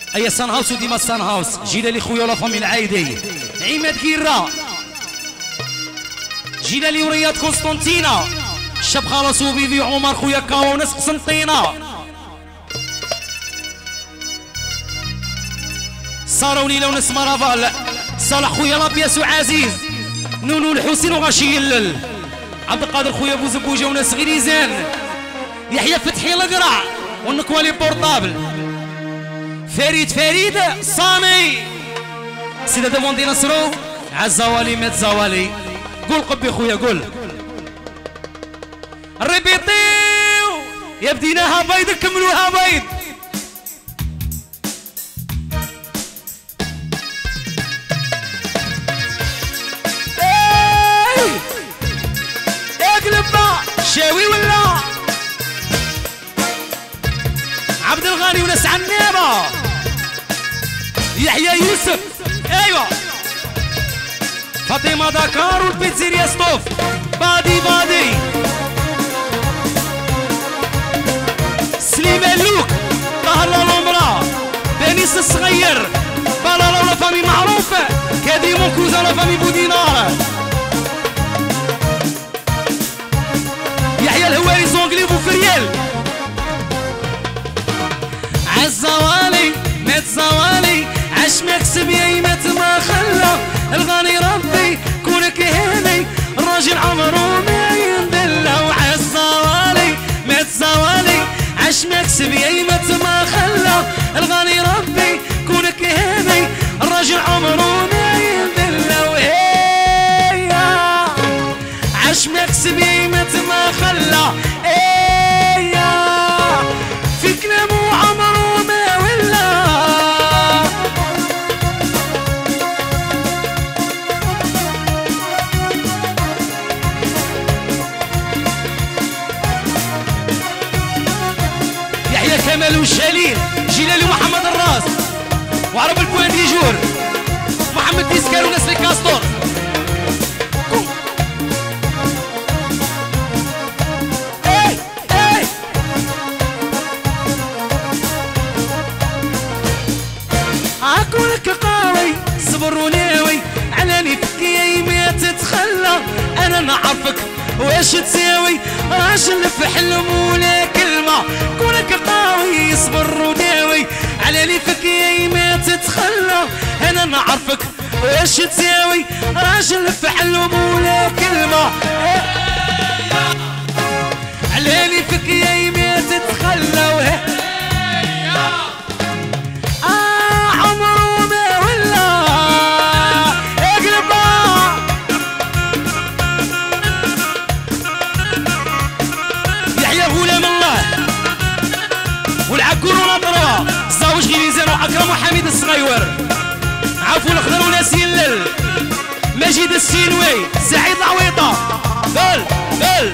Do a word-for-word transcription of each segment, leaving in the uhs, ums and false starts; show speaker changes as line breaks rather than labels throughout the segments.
اي سان هاوس وديما سان هاوس جيلالي خويا ولا فامي العايدي عماد كيرا جيلالي ورياض قسطنطينة الشاب خلاص وبيبي عمر خويا كاو وناس قسنطينة سارة وليلى وناس مرافال صالح خويا لابياس وعزيز نونو الحسين وغاشي يلل عبد القادر خويا بوزبوجه وناس غريزان يحيى فتحي القرع والنكوالي بورطابل فريد فريد صامي سيدة دموندي نصرو عالزوالي مات زوالي قول قبي خويا قول ريبيطيو يا بديناها بيض كملوها بيض شاوي ولا عبد الغني وناس عنابه يحيى يوسف ايوه فاطمه دكار والبيتزيريا ستوف بادي بادي سليمان لوك طهر لومبرا بنيس الصغير بالا ولا فامي معروفه كاديمون كوزا ولا فامي بودينار يحيى الهواري زونغلي بوفريال عالزوالي مات زوالي عاش مكسب يا يمات ما خلى الغني ربي كونك هاني الراجل عمره ما يندلى وعالزوالي مات زوالي عاش مكسب يا يمات ما خلى الغني ربي كونك هاني الراجل عمره ما يندلى وهيا عاش مكسب يا يمات ما خلى ايا في كلامه عمره ما ولا يحيى كمال والشالين جلالي ومحمد الراس وعرب البوان ديجور محمد ديسكار وناس الكاستور عاكولك قاوي صبر وناوي علاني فيك يا يما تتخلى انا نعرفك واش تساوي اش نلف حلم ولا كلمه كونك قاوي صبر وناوي علاني فيك يا يما تتخلى انا نعرفك واش تساوي اش نلف حلم ولا كلمه علاني فيك يا يما تتخلى والعكور ونطرة الزاوج غيزان وأكرم وحميد الصغيور عفو الخضر وناس يلل مجيد السينوي سعيد العويطة بل بل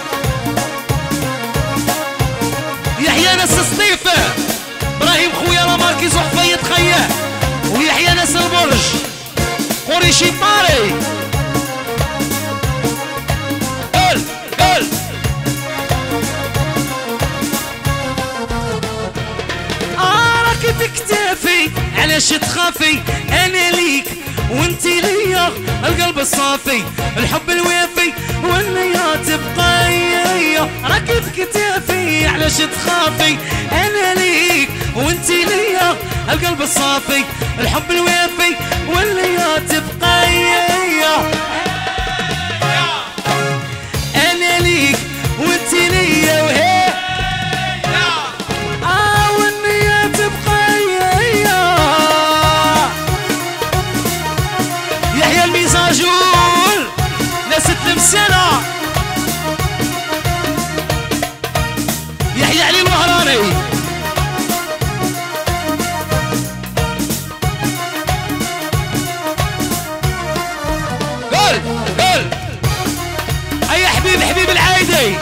يحيى ناس الصديفة إبراهيم خويا لاماركيز وحفيد خياه ويحيى ناس البرج قريشي طاري بل بل بكتافي علاش تخافي انا ليك وانتي ليا القلب الصافي الحب الوافي والنية تبقى هي راكي بكتافي علاش تخافي انا ليك وانتي ليا القلب الصافي الحب الوافي والنية تبقى هي انا ليك وانتي ليا وهي الميزاجول ناس التمثيلة يحيى علي المهراني قول قول اي حبيب حبيب العايدي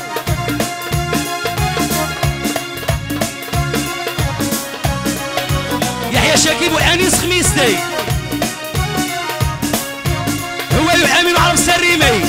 يحيى شاكيب وانيس خميستي هو يحامي مع عرب الريمي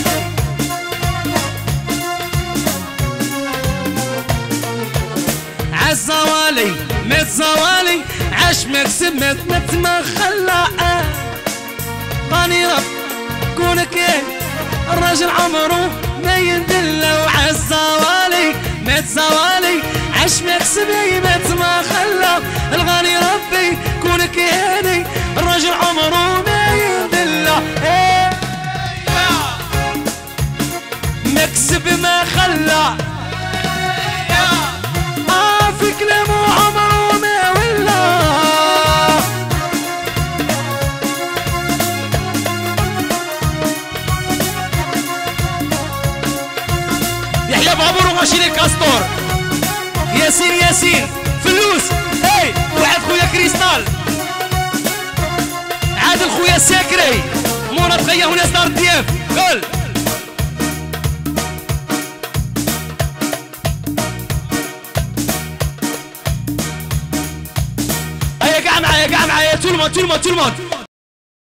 عالزوالي مات زوالي عاش عاش مكسب مت ما خلى غني رب كونك الرجل عمره ما يندل وعالزوالي مات زوالي عاش مكسب مت ما خلى الغني ربي كونك هاني الرجل عمره ما يندل مكسب ما خلى آه في كلامه عمره ما ولا يحيى بابور وماشيني كاستور ياسين ياسين فلوس اي وعاد خويا كريستال عادل خويا ساكري منى تخيا وناس دار الضياف قول هيا كاع معايا كاع معايا tout le monde tout le monde tout le monde